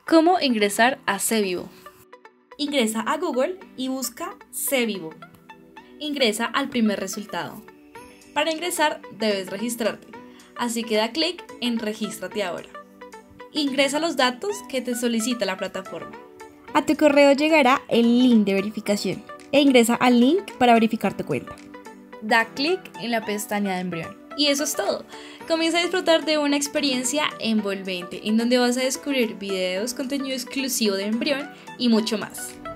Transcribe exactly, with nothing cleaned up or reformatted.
¿Cómo ingresar a CEVivo? Ingresa a Google y busca CEVivo. Ingresa al primer resultado. Para ingresar debes registrarte, así que da clic en Regístrate ahora. Ingresa los datos que te solicita la plataforma. A tu correo llegará el link de verificación e ingresa al link para verificar tu cuenta. Da clic en la pestaña de Embrión. Y eso es todo. Comienza a disfrutar de una experiencia envolvente en donde vas a descubrir videos, contenido exclusivo de Embrión y mucho más.